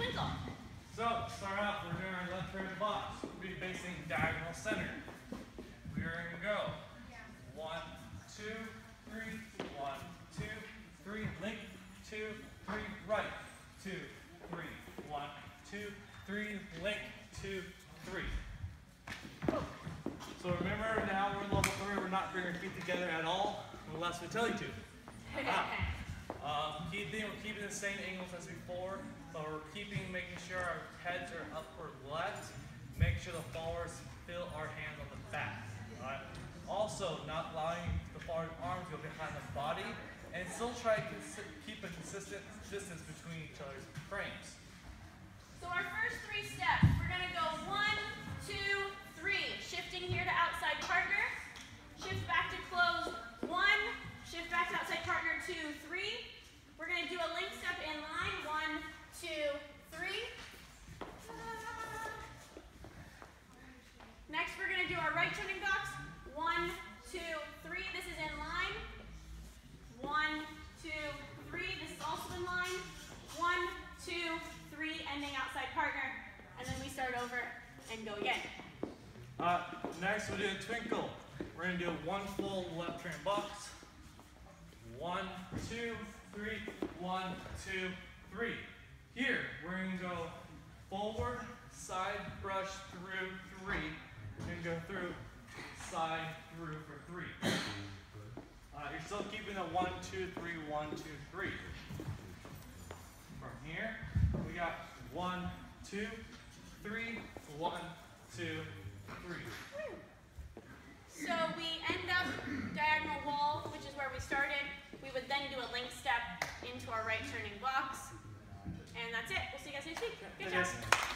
twinkle. So, start out, we're doing our left turn box. We'll be facing diagonal center. We are going to go 1, 2, 3, 1, 2, 3, link, 2, 3, right, 2, 3, 1, 2, 3, link, 2, 3. So remember, now we're in level 3, we're not bringing our feet together at all, unless we tell you to. Key thing, we're keeping the same angles as before, but we're making sure our heads are upward left. Make sure the followers feel our hands on the back. Alright. Also, not allowing the forward arms to go behind the body, and still try to keep a consistent distance between each other's frames. So our first 3 steps, we're going to go 1, 2, 3. Shifting here to outside partner. Shift back to close 1. Shift back to outside partner 2, 3. We're going to do a link step in line 1, 2, 3. Next, we're going to do our right turning box 1, 2, 3. This is in line 1, 2, 3. This is also in line 1, 2, 3. Ending outside partner, and then we start over and go again. Next, we'll do a twinkle. We're going to do 1 full left turn box. 1, 2, 3, 1, 2, 3. Here, we're going to go forward, side, brush, through, 3. We're going to go through, side, through for 3. You're still keeping the 1, 2, 3, 1, 2, 3. From here, we got 1, 2, 3, 1, 2, 3. So we end up diagonal wall, which is where we started. We would then do a link step into our right turning box. And that's it. We'll see you guys next week. Good job.